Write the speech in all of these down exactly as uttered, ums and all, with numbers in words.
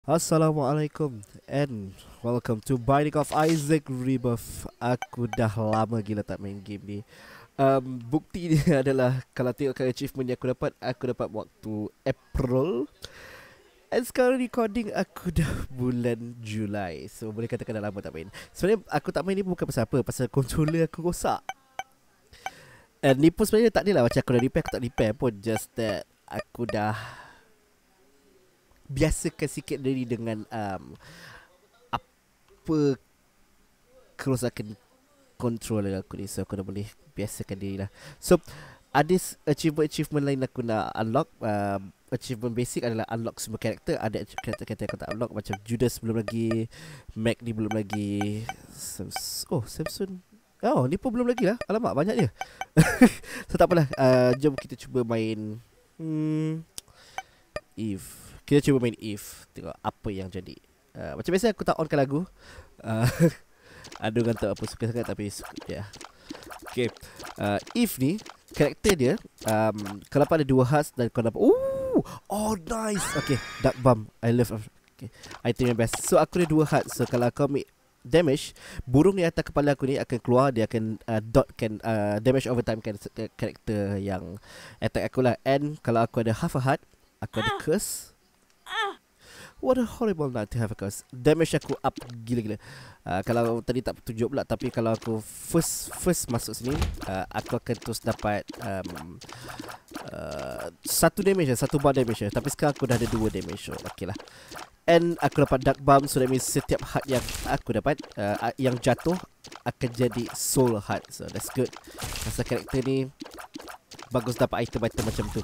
Assalamualaikum and welcome to Binding of Isaac Rebirth. Aku dah lama gila tak main game ni. Um, bukti dia adalah kalau tengokkan achievement yang aku dapat, aku dapat waktu April. And sekarang recording aku dah bulan Julai. So boleh katakan dah lama tak main. Sebenarnya aku tak main ni bukan pasal apa, pasal controller aku rosak. And ni pun sebenarnya tak adalah macam aku dah repair, aku tak repair pun. Just that aku dah biasakan sikit diri dengan um, apa kerosakan controller aku ni. So aku dah boleh biasakan diri lah. So ada achievement-achievement lain aku nak unlock. um, Achievement basic adalah unlock semua karakter. Ada karakter-karakter aku tak unlock, macam Judas belum lagi, Mac ni belum lagi, Sams- Oh Samson, oh ni pun belum lagi lah. Alamak banyak dia. So tak apalah, uh, jom kita cuba main hmm, Eve. Kita cuba main Eve, tengok apa yang jadi. uh, Macam biasa aku tak onkan lagu. uh, Ada orang tak apa suka sangat, tapi suka ya. Okay, uh, Eve ni karakter dia, um, kalau ada dua hearts dan kau dapat, ooh, oh nice. Okay, Dark Bomb, I love. Okay, item yang best. So aku ada dua hearts. So kalau kau make damage, burung di atas kepala aku ni akan keluar. Dia akan uh, dotkan uh, damage over time kan karakter yang attack aku lah. And kalau aku ada half a heart, aku ada curse. What a horrible night to have a curse. Damage aku up gila-gila. uh, Kalau tadi tak tunjuk pula, tapi kalau aku first first masuk sini, uh, aku akan terus dapat um, uh, satu damage lah, satu bar damage lah. Tapi sekarang aku dah ada dua damage. So okay lah. And aku dapat Dark Bomb. So that means setiap heart yang aku dapat, uh, yang jatuh akan jadi soul heart. So that's good. Pasal karakter ni bagus dapat item-item macam tu.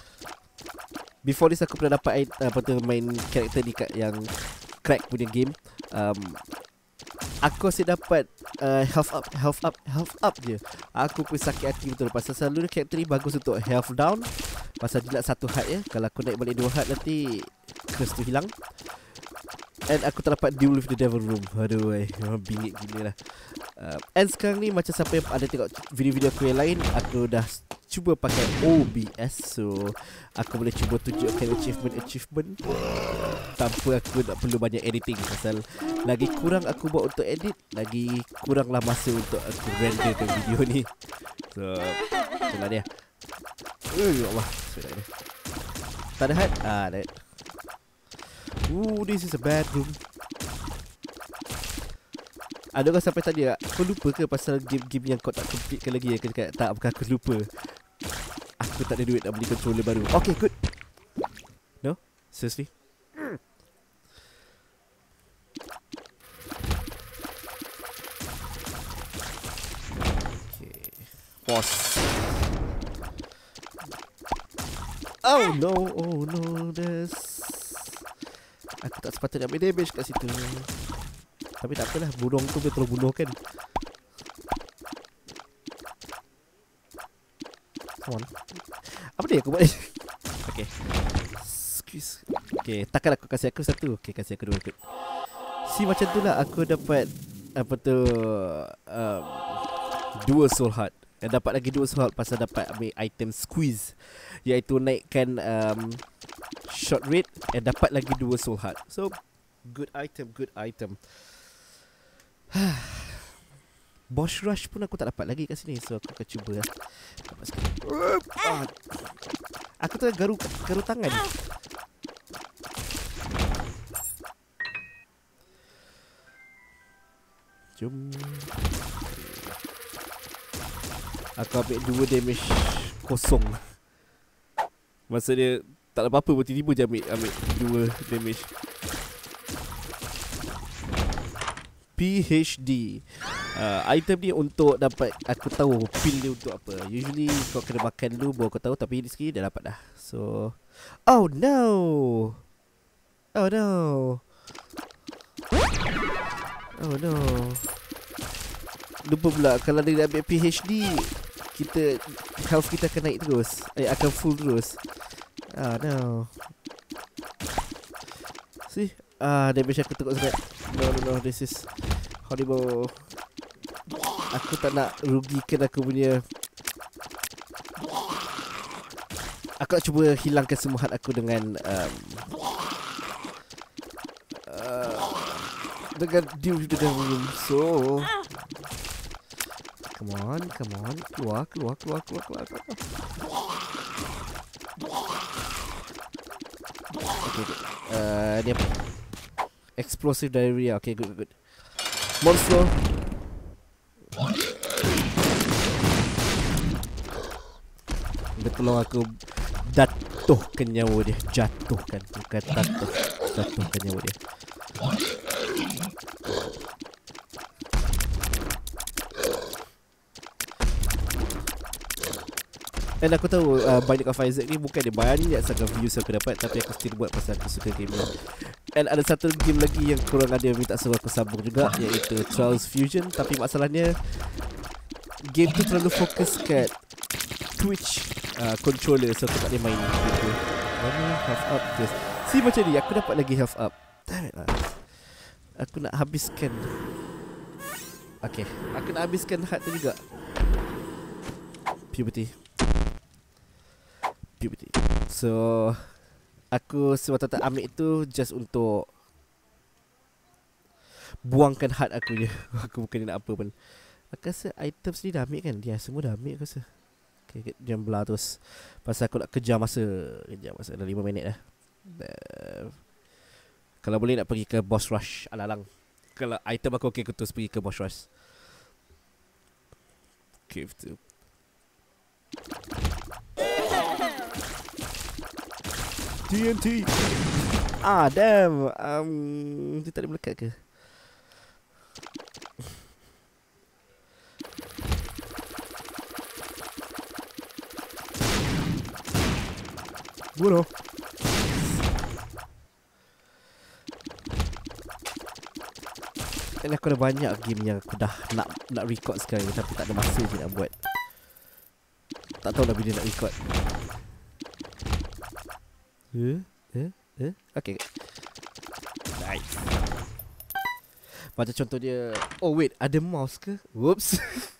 Before this aku pernah dapat apa tu, main karakter ni kat yang crack punya game. um, Aku asyik dapat uh, health up, health up, health up je. Aku pun sakit hati betul. Pasal selalu karakter ni bagus untuk health down. Pasal jilat satu heart ya. Kalau aku naik balik dua heart nanti curse tu hilang. And aku tak dapat deal with the devil room. Aduh eh, memang bingit gila lah. uh, And sekarang ni macam siapa yang ada tengok video-video aku yang lain, aku dah cuba pakai O B S. So aku boleh cuba tunjukkan achievement-achievement tanpa aku nak perlu banyak editing. Pasal lagi kurang aku buat untuk edit, lagi kuranglah masa untuk aku renderkan video ni. So itulah dia. Oh ya Allah, tak ada hat. Ah, ada. Ooh, this is a bad room. Ada orang sampai tadi tak, kau lupa ke pasal game-game yang kau tak completekan lagi? Aku cakap tak, bukan aku lupa, aku tak ada duit nak beli controller baru. Okay, good. No? Seriously? Okay. Pause. Oh no, oh no, there's... Aku tak sepatutnya ambil damage kat situ. Tapi tak apalah, burung tu betul bunuh kan. Come on. Apa dia aku buat ni? Okay. Squeeze. Okay, takkan aku kasih aku satu. Okay, kasih aku dua kot. Si macam tu lah aku dapat apa tu, um, dua soul heart. Dan dapat lagi dua soul heart pasal dapat ambil item squeeze, iaitu naikkan um, shot rate. And dapat lagi dua soul heart. So good item, good item. Boss rush pun aku tak dapat lagi kat sini. So aku akan cuba lah. Ah. Aku tu garu garu tangan. Jom. Aku ambil dua damage kosong. Masa dia tak ada apa-apa pun tiba-tiba je ambil, ambil dua damage. P H D. uh, Item ni untuk dapat, aku tahu pin dia untuk apa. Usually kau kena makan dulu baru kau tahu. Tapi ni sekali dah dapat dah. So oh no. Oh no. Oh no. Lupa pula, kalau dia ambil P H D, kita, health kita akan naik terus, eh, akan full terus. Ah no. See, ah damage aku teruk sangat. No no no, this is horrible. Aku tak nak rugikan aku punya. Aku nak cuba hilangkan semua heart aku dengan um, Dengan deal dengan room. So come on, come on. Keluar, keluar, keluar, keluar, keluar, keluar. Okay, good. Uh, dia explosive diarrhea. Okay, good, good, good. Monster. Dia tolong aku jatuhkan nyawa dia. Jatuhkan, bukan tatuh. Jatuhkan nyawa dia. Dan aku tahu uh, Binding of Isaac ni bukan dia banyak sangat views aku dapat, tapi aku still buat pasal aku suka game ni. And ada satu game lagi yang korang ada minta suruh aku sambung juga, iaitu Trials Fusion. Tapi masalahnya game tu terlalu fokus kat Twitch uh, controller, so aku tak boleh main gitu. Mana half up just. See macam ni, aku dapat lagi half up. Damn it lah. Aku nak habiskan. Okay, aku nak habiskan heart tu juga. Puberty. Puberty. So aku semata-mata ambil itu just untuk buangkan heart aku je. Aku bukan nak apa pun. Aku rasa item ni dah ambil kan? Dia semua dah ambil aku rasa. Okay, jam belah terus. Pasal aku nak kejar masa. Kejar masa dah lima minit dah. Uh, kalau boleh nak pergi ke boss rush alang-alang. Kalau item aku okey, aku terus pergi ke boss rush. Okay, betul. T N T. Ah, damn. Um, dia tak boleh melekat ke? Bunuh. Dan aku ada banyak game yang aku dah nak nak record sekarang, tapi tak ada masa je nak buat. Tak tahu lah bila nak record. Eh? Eh? Eh? Okay. Nice. Macam contoh dia. Oh wait, ada mouse ke? Whoops.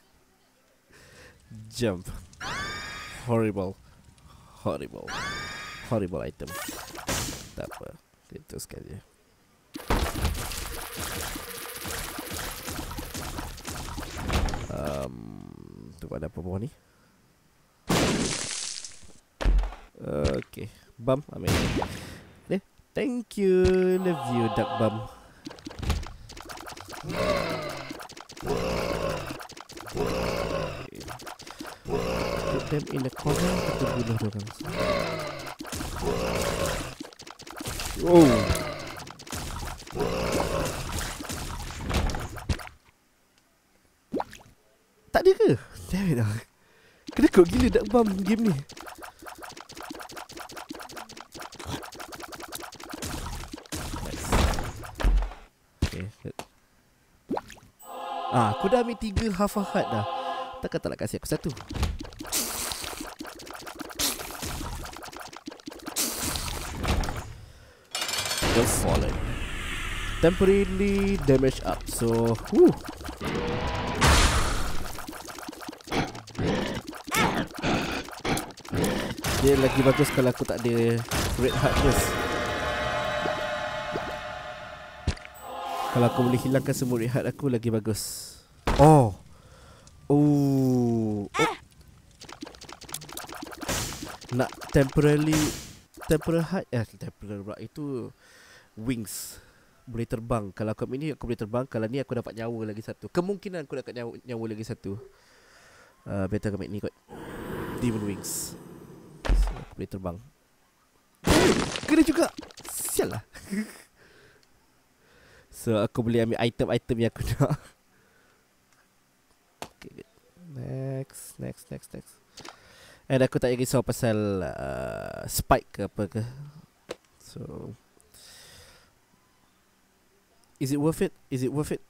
Jump. Horrible. Horrible. Horrible item. Tak apa. Kita teruskan je. Um, tu ada apa bawah ni? Okay. Bum, ambil. Eh, thank you. Love you, duck bum. Okay. Put them in the corner. Kita bunuh orang. Oh. Tak ada ke? Damn it lah. Kena kok gila duck bum game ni. Ah, aku dah ambil tiga half a heart dah. Takkan tak nak kasih aku satu. The Fallen. Temporarily damage up. So, whew. Dia lagi bagus kalau aku tak ada red heart first. Kalau aku boleh hilangkan semua red heart aku, lagi bagus. Oh. Oh. Oh. Nak temporarily temporary heart. Eh, temporary pula. Itu wings. Boleh terbang. Kalau aku ambil ni, aku boleh terbang. Kalau ni aku dapat nyawa lagi satu. Kemungkinan aku dapat nyawa, nyawa lagi satu. uh, Better aku ambil ni kot. Demon wings. So, aku boleh terbang. Kena juga. Sial lah. So aku boleh ambil item-item yang aku nak. Okay, good. Next, next, next, next. And aku tak risau pasal uh, spike ke apa ke. So, is it worth it? Is it worth it?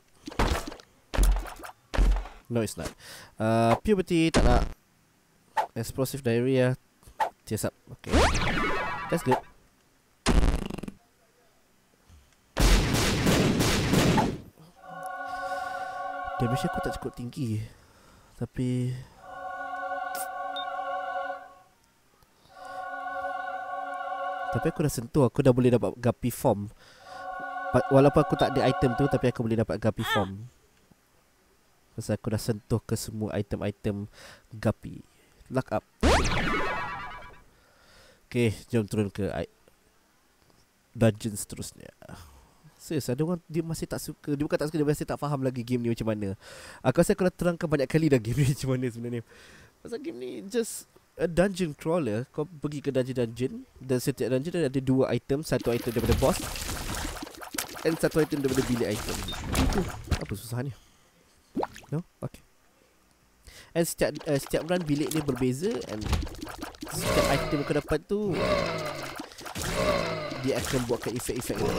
No, it's not. uh, Puberty tak nak. Explosive diarrhea. Tears up. Okay, that's good. Damage aku tak cukup tinggi. Tapi Tapi aku dah sentuh. Aku dah boleh dapat guppy form. Walaupun aku tak ada item tu, tapi aku boleh dapat Guppy form. Pasal aku dah sentuh ke semua item-item Guppy. Luck up. Okay, jom turun ke dungeon seterusnya. Serius, ada orang dia masih tak suka. Dia bukan tak suka, dia masih tak faham lagi game ni macam mana. Aku rasa aku dah terangkan banyak kali dah game ni macam mana sebenarnya. Pasal game ni just a dungeon crawler. Kau pergi ke dungeon-dungeon, dan setiap dungeon ada dua item. Satu item daripada boss dan satu item daripada bilik item. Itu apa susahnya? No? Okay. And setiap, uh, setiap run bilik dia berbeza. And setiap item kau dapat tu, dia akan buatkan efek-efek yang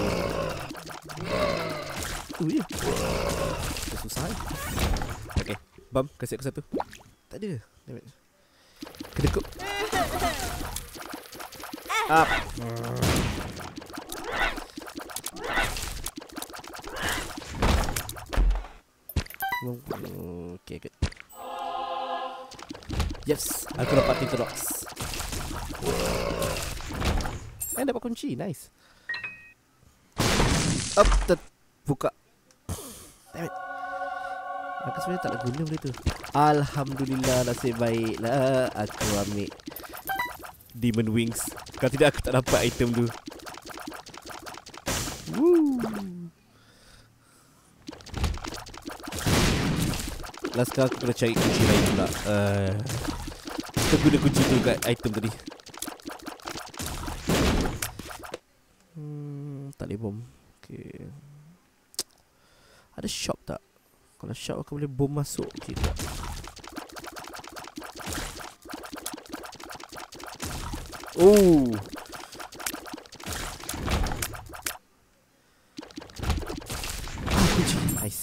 tu je. Susah kan? Okay, Bam, kasih aku satu. Tak ada. Kedekut. Up. Okay, good. Yes, aku dapat Tinker Rocks. Eh, dapat kunci, nice. Up, terbuka. Damn it. Aku sebenarnya tak nak guna benda tu. Alhamdulillah, nasib baiklah aku ambil Demon Wings. Kalau tidak aku tak dapat item tu. Woo. Lah sekarang aku kena cari kunci lain pula. uh, Kita guna kunci tu kat item tadi. Hmm, tak boleh bom. Okay. Ada shop tak? Kalau shop aku boleh bom masuk. Okay tak? Oh, ah, kunci. Nice.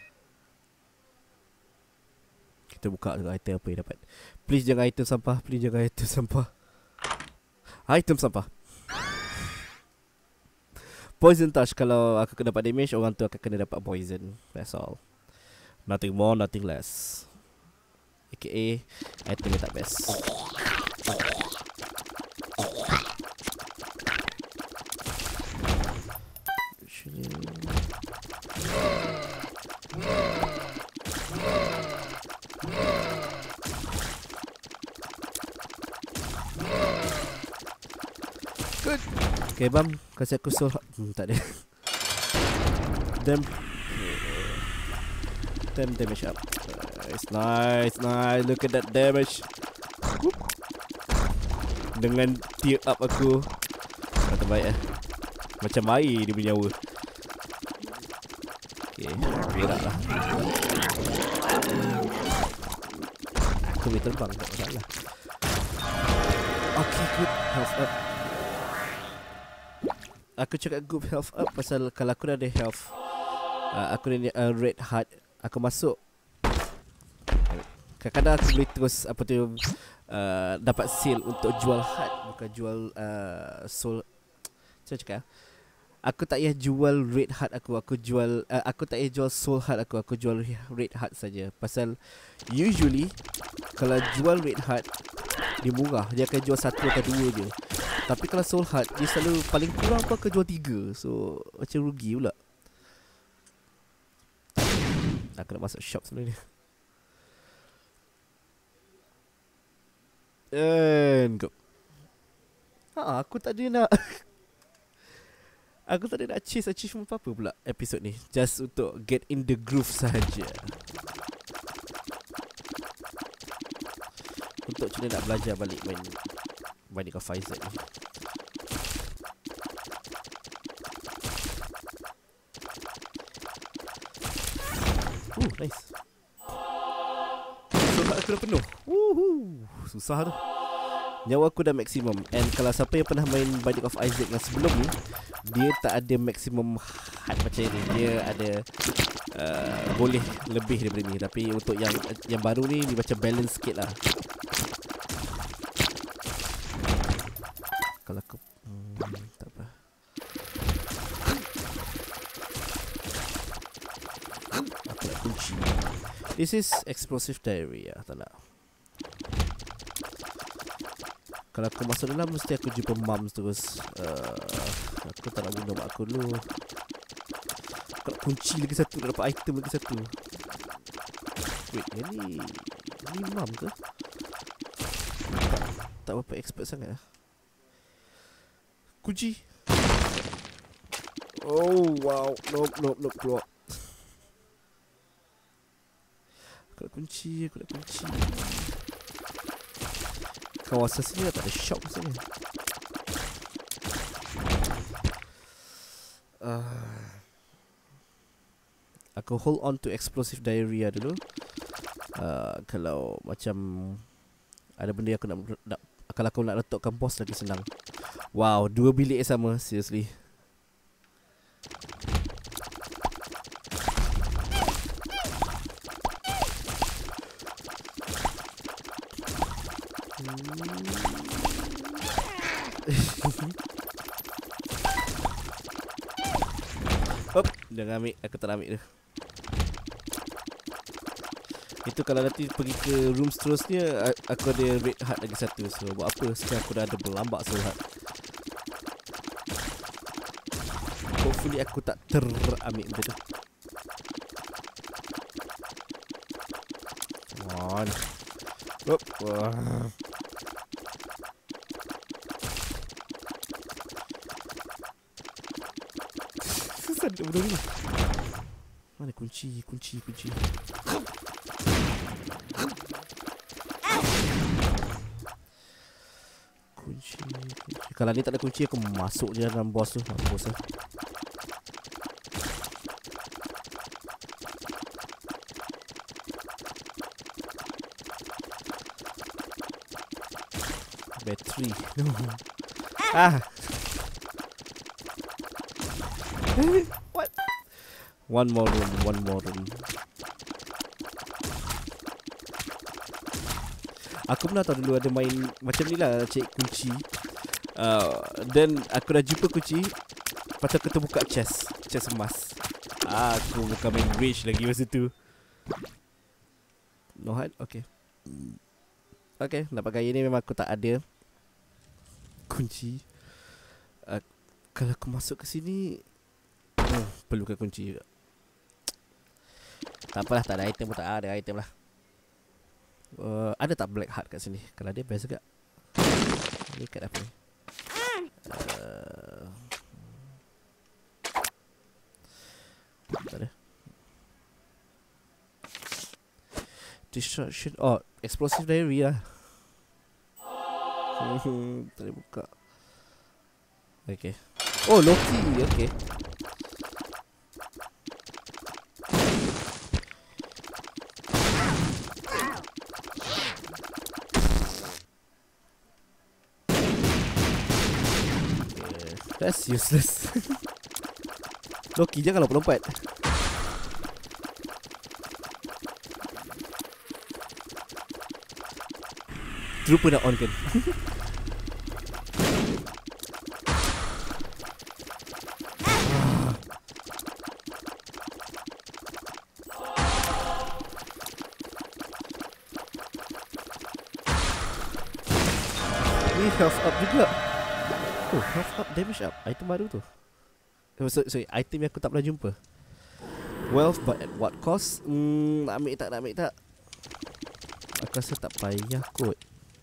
Kita buka dengan item apa yang dapat. Please jangan item sampah. Please jangan item sampah. Item sampah. Poison touch. Kalau aku kena dapat damage, orang tu akan kena dapat poison. That's all. Nothing more, nothing less. A K A item yang tak best. Good. Okay, Bam, kasih aku soul. Hmm, tak ada. Damn. Damn damage up. Nice, nice, nice. Look at that damage. Whoop. Dengan tier up aku. Tak terbaik eh. Macam air dia punya nyawa. Okay, berak lah. Aku boleh terbang, tak masalah. Okay, good. Health up. Aku cakap good health up pasal kalau aku dah ada health, uh, aku ni uh, red heart, aku masuk. Kadang-kadang aku boleh terus apa tu, uh, dapat sale untuk jual heart, bukan jual uh, soul. Macam cakap, aku tak payah jual red heart aku, aku jual uh, aku tak payah jual soul heart aku, aku jual red heart saja. Pasal usually kalau jual red heart dia murah, dia akan jual satu atau dua je. Tapi kalau soul heart dia selalu paling kurang pun akan jual tiga. So macam rugi pula. Aku nak masuk shop sebenarnya. And go. Ha, aku tak ada nak Aku tak ada nak chase achievement apa-apa pula episod ni. Just untuk get in the groove sahaja. Untuk cuma nak belajar balik main Binding of Isaac ni. Uh, nice. So aku dah penuh. Woohoo. Susah tu. Nyawa aku dah maksimum. And kalau siapa yang pernah main Binding of Isaac yang sebelum ni, dia tak ada maksimum heart macam ni. Dia ada uh, boleh lebih daripada ni. Tapi untuk yang yang baru ni, dia macam balance sikit lah. Kalau aku hmm, tak apa. Aku nak kunci. This is explosive diarrhea. Tak nak. Kalau aku masuk dalam, mesti aku jumpa mums terus. uh, Aku tak nak bunuh mak aku dulu. Aku nak kunci lagi satu, nak dapat item lagi satu. Wait, yang ni Ni mam ke? Tak, tak berapa expert sangat lah. Kunci. Oh wow. Nope, nope, nope. Keluar. Aku nak kunci, aku nak kunci. Kawasan sini tak ada shop sini. Uh, aku hold on to explosive diarrhea dulu. Uh, kalau macam ada benda yang aku nak, nak kalau aku nak letakkan boss lagi senang. Wow, dua bilik sama, seriously. Hop, jangan ambil, aku tak nak ambil dia. Itu kalau nanti pergi ke room seterusnya, aku ada red heart lagi satu. So buat apa, sekarang aku dah ada berlambak soul heart. Hopefully aku tak terambil benda tu. Come on. Hop. Wah. Susah nak benda ni. Mana kunci, kunci, kunci. Kunci, kunci. Kalau ni tak ada kunci, aku masuk je dalam boss tu. Mampus lah. Battery. Ah. What? One more room, one more room. Aku pernah tahu dulu ada main macam ni lah, cek kunci. uh, Then aku dah jumpa kunci. Lepas tu aku terbuka chest, chest emas. Aku bukan main rage lagi masa tu. No hard? Okay. Okay, nampak gaya ni memang aku tak ada kunci. uh, Kalau aku masuk ke sini, oh, perlukan kunci juga. Tak apalah, tak ada item pun tak ada item lah. uh, Ada tak black heart kat sini? Kalau ada best juga. Ni kat apa ni? Uh, tak ada. Destruction. Oh, explosive diarrhea. Tak boleh buka. Okay. Oh, Loki. Okay. That's useless. Loki, jangan lompat-lompat. Trooper nak on kan. Ni health up juga. Oh, health up, damage up. Item baru tu. Oh, sorry, sorry, item yang aku tak pernah jumpa. Wealth but at what cost? Hmm, nak ambil tak, nak ambil tak? Aku rasa tak payah kot.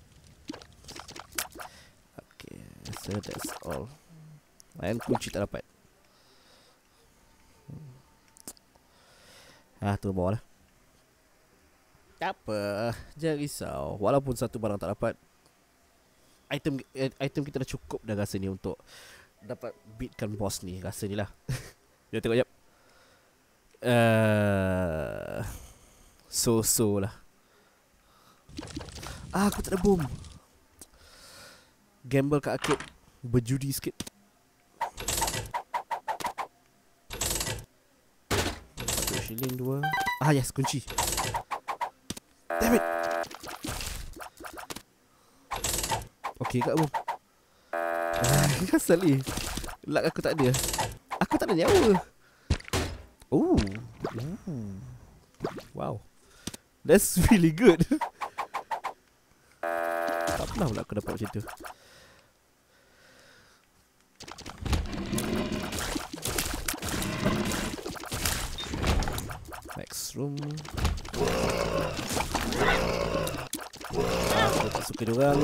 Okay, so that's all. And kunci tak dapat. Ah, tu bawah lah. Tak apa, jangan risau. Walaupun satu barang tak dapat, Item item kita dah cukup dah rasa ni untuk dapat beatkan boss ni, rasa ni lah. Jom tengok jap. Uh, So-so lah. Ah, aku tak ada bom. Gamble kat arcade, berjudi sikit. Satu shilling, dua. Ah yes, kunci. Damn it. Okay kat bom. Asal ni luck aku tak ada. Aku tak ada nyawa. Oh. Ooh. Wow, that's really good. Tak pernah pula aku dapat macam tu. boss room. Aku tak suka diorang.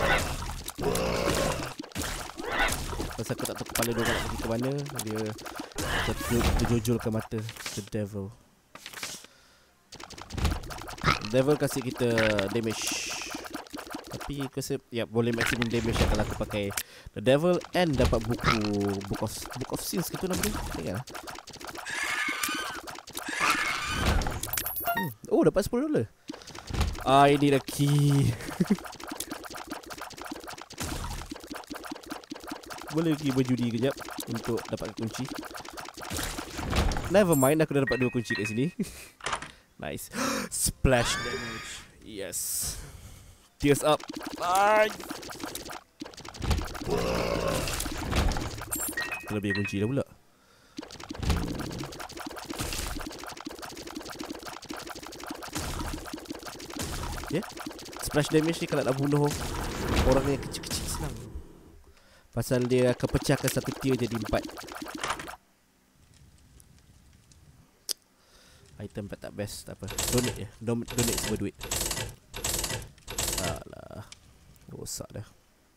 Pasal aku tak tahu kepala diorang nak pergi ke mana. Dia terjojolkan mata. The devil. The devil kasih kita damage. Tapi aku rasa ya boleh maximum damage kalau aku pakai the devil and dapat buku book of book of sins gitu nama dia. Tengok. Hmm. Oh dapat sepuluh dolar. Ah ini dah key. Boleh pergi berjudi kejap untuk dapat kunci. Never mind, aku dah dapat dua kunci kat sini. Nice. Splash damage. Yes. Tears up. Nice. Lebih kunci dah pula. Okay. Splash damage ni kalau nak bunuh orang yang kecil-kecil senang. Pasal dia akan pecahkan satu tier jadi empat. Item tak best, tak apa. Donate je. Don donate semua duit. Alah. Rosak dah.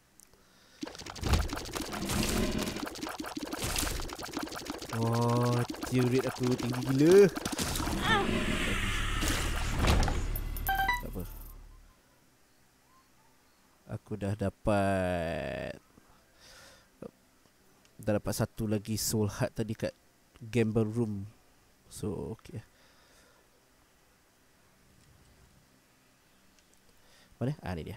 Oh, tier rate aku tinggi gila. Tak apa. Aku dah dapat Dah dapat satu lagi soul heart tadi kat gamble room. So okay. Mana? Ah ni dia.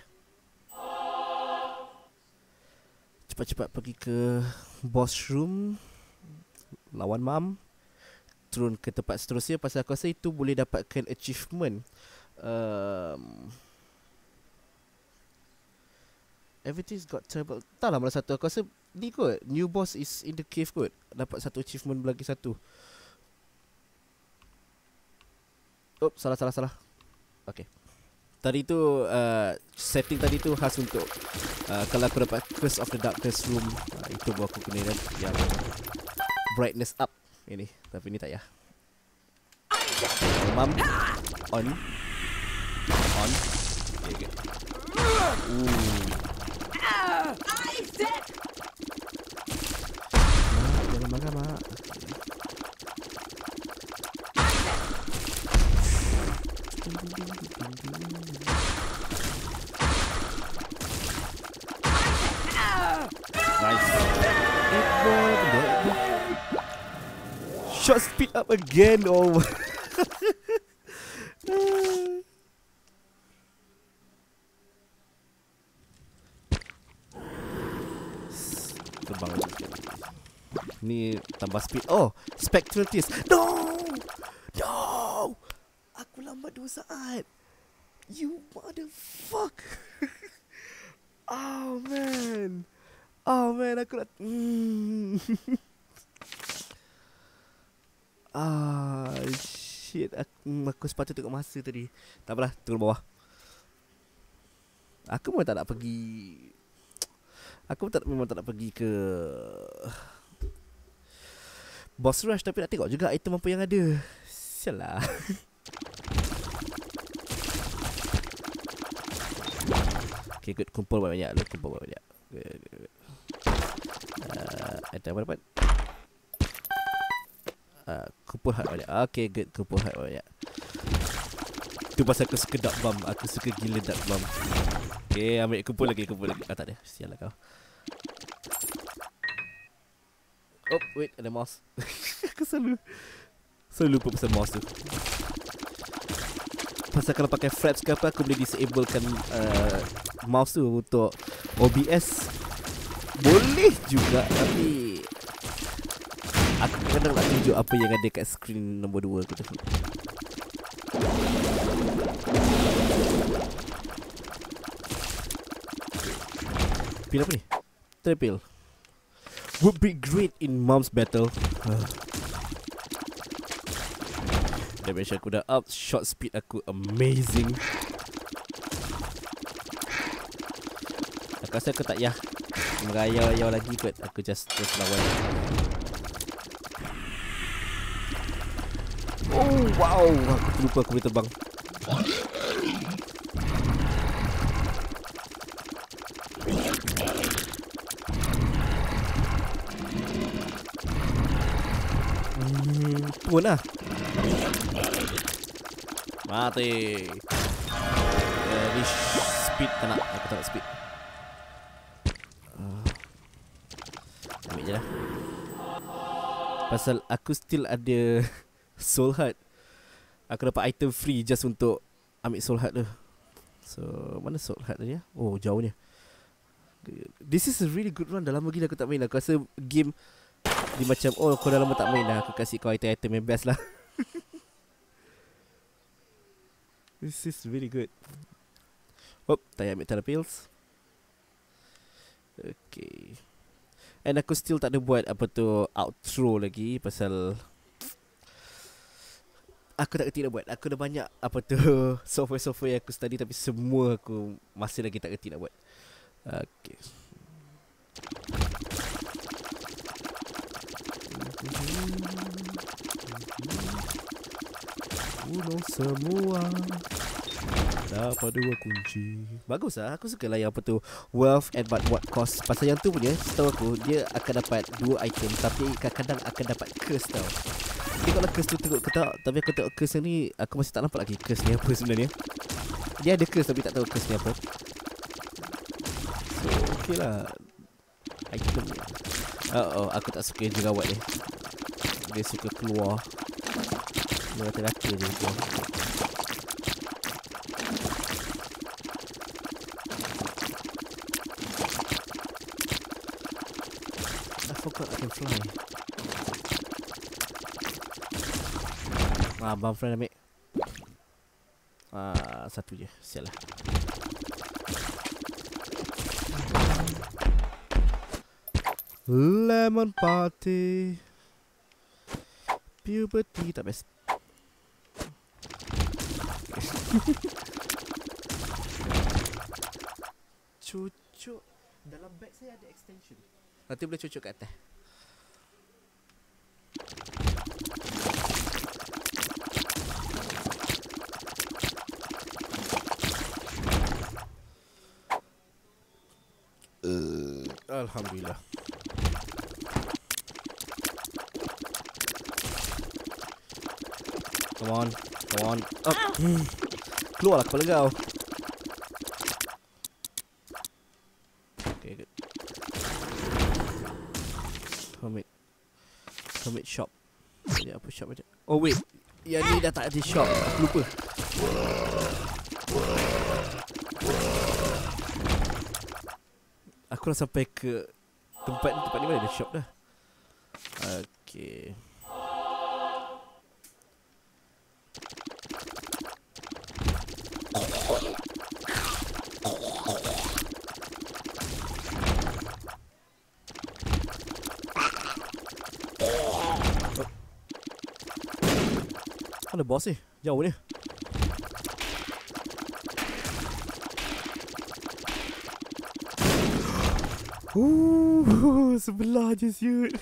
Cepat-cepat pergi ke boss room, lawan mam, turun ke tempat seterusnya. Pasal aku rasa itu boleh dapatkan achievement. um, Everything's got terrible. Tak lah malah satu. Aku rasa ni kot, new boss is in the cave kot. Dapat satu achievement lagi satu. Oh salah salah salah. Okay. Tadi tu uh, setting tadi tu khas untuk uh, kalau aku dapat Curse of the Darkness room, uh, itu baru aku kena yang brightness up ini. Tapi ni tak ya. Mam on on. Okay, okay. Ooh. Jangan marah mak. Nice. Shot speed up again. Oh. Terbang lagi sikit. Ni tambah speed. Oh, spectral tears. No. No. Aku lambat dua saat. You motherfuck. Oh man. Oh man, aku nak mm. Ah shit, aku, aku sepatutnya tengok masa tadi. Tak apalah, turun bawah. Aku memang tak nak pergi. Aku tak, memang tak nak pergi ke boss rush. Tapi nak tengok juga item apa yang ada. Sialah. Okay good, kumpul banyak lu, kumpul banyak. Good, good, good. Uh, item apa dapat? Uh, kumpul heart banyak. Okay good, kumpul heart banyak. Tu pasal aku suka dark bomb. Aku suka gila dark bomb. Okay, ambil kumpul lagi, kumpul lagi. Ah tak ada, sial lah kau. Oh wait, ada mouse. Aku selalu Selalu lupa pasal mouse tu. Pasal kalau pakai fraps ke apa, aku boleh disablekan uh, mouse tu untuk O B S. Boleh juga, tapi aku kadang nak tunjuk apa yang ada kat screen nombor dua aku tu. Pil apa ni? Terpil. Would be great in mom's battle. uh. Damage aku dah up. Shot speed aku amazing. Aku rasa aku tak payah merayau-rayau lagi kot. Aku just terus lawan. Oh wow, aku terlupa aku boleh terbang. Hmm, turun lah. Mati. uh, Ni speed tak nak. Aku tak nak speed. uh, Ambil je lah. Pasal aku still ada soul heart. Aku dapat item free just untuk ambil soul heart tu. So mana soul heart tadi ya? Oh jauhnya. This is a really good run. Dah lama gila aku tak main. Aku rasa game dia macam, oh kau dah lama tak main dah, aku kasih kau item-item yang best lah. This is really good. Oh, tak payah ambil terapils. Okay. And aku still tak ada buat apa tu outro lagi. Pasal aku tak kerti nak buat. Aku dah banyak apa tu software-software yang aku study, tapi semua aku masih lagi tak kerti nak buat. Okay. Uno semua dapat dua kunci. Bagus lah. Aku suka lah yang apa tu wealth and but what cost. Pasal yang tu punya, setahu aku dia akan dapat dua item, tapi kadang-kadang akan dapat curse tau. Tapi kalau curse tu tengok ke tak. Tapi aku tengok curse ni, aku masih tak nampak lagi curse ni apa sebenarnya. Dia ada curse tapi tak tahu curse ni apa. So okay lah item ni. Oh, oh aku tak suka jerawat ni. Dia suka keluar. Dia rata-rata je keluar. I forgot I can fly. Ah, abang friend ambil. Ah, satu je. Sial lah. Lemon party. Puberty tak best. Cucuk. Dalam bag saya ada extension. Nanti boleh cucuk kat atas. Uh, Alhamdulillah. Come on, come on. Up. Keluarlah kepala kau. Okay, good. Commit. Commit shop. Ini apa shop ada? Oh wait, yang ni dah tak ada shop. Aku lupa. Aku dah sampai ke tempat ni, tempat ni mana ada shop dah. Okay. Mana bos ni? Jauh ni. Uh, sebelah je siut.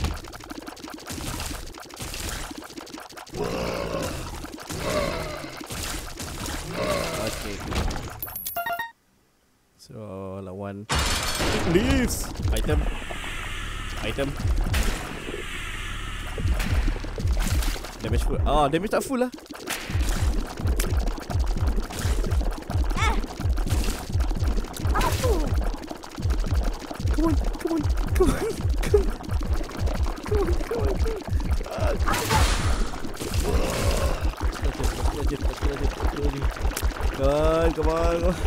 Okay. So lawan leaves. Item. Item. Damage full. Ah, damage tak full lah. Come on, come on, come on, come on, come on, come on, come on. Come on, come on.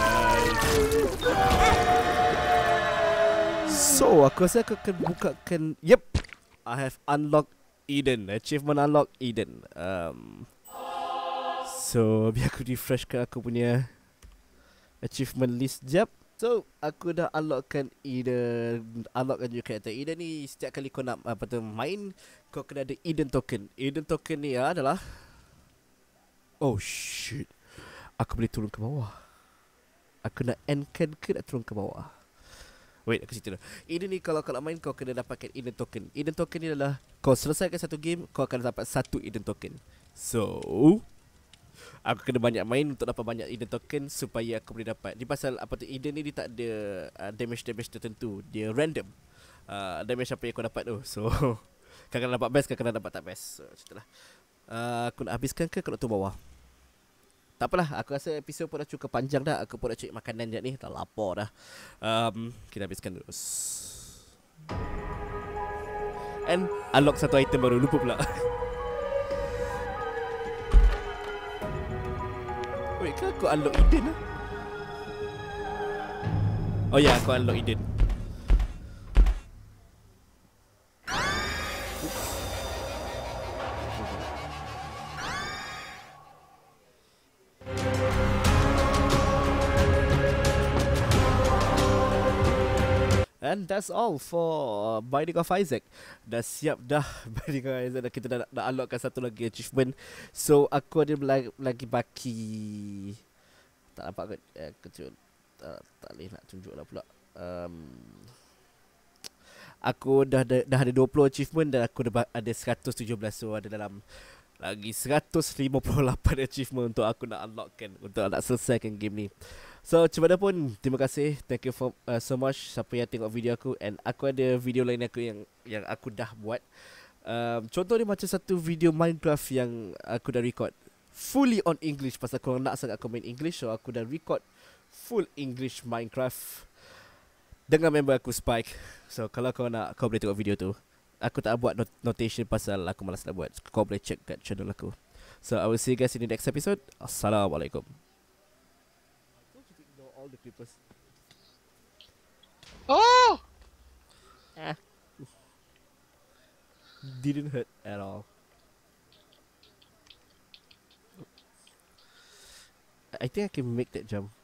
So, aku rasa aku akan bukakan. Yep, I have unlocked Eden. Achievement unlock Eden. Um, so biar aku refreshkan aku punya achievement list jap. So aku dah unlockkan Eden. Unlockkan juga karakter Eden ni. Setiap kali kau nak apa tu main, kau kena ada Eden token. Eden token ni adalah, oh shit, aku boleh turun ke bawah. Aku nak endkan ke nak turun ke bawah. Wait, aku cerita dulu. Eden ni kalau kau nak main, kau kena dapatkan Eden token. Eden token ni adalah kau selesaikan satu game, kau akan dapat satu Eden token. So aku kena banyak main untuk dapat banyak Eden token supaya aku boleh dapat. Di pasal apa tu, Eden ni dia tak ada uh, damage-damage tertentu. Dia random uh, damage apa yang kau dapat tu. So kadang-kadang dapat best, kadang-kadang dapat tak best. So macam lah. uh, Aku nak habiskan ke aku nak turun bawah? Tak apalah, aku rasa episod pun dah cukup panjang dah. Aku pun dah cari makanan je ni, dah lapar dah. um, Kita habiskan dulu. And unlock satu item baru, lupa pula. Wait, kan aku unlock Eden lah? Oh ya, yeah, aku unlock Eden. And that's all for uh, Binding of Isaac. Dah siap dah Binding of Isaac. Dah, kita dah, dah unlockkan satu lagi achievement. So aku ada lagi, lagi baki. Tak nampak kot eh, kecil. Tak, tak boleh nak tunjuk lah pula. um, Aku dah ada, dah ada dua puluh achievement dan aku dah ada seratus tujuh belas. So ada dalam lagi seratus lima puluh lapan achievement untuk aku nak unlockkan, untuk nak selesaikan game ni. So macam mana pun, terima kasih. Thank you for uh, so much siapa yang tengok video aku. And aku ada video lain aku yang yang aku dah buat. um, Contoh ni macam satu video Minecraft yang aku dah record fully on English. Pasal korang nak sangat aku main English. So aku dah record full English Minecraft dengan member aku Spike. So kalau kau nak, kau boleh tengok video tu. Aku tak buat not- notation pasal aku malas nak buat. Kau boleh check kat channel aku. So I will see you guys in the next episode. Assalamualaikum. All the creepers. Oh! Ah. Didn't hurt at all. I think I can make that jump.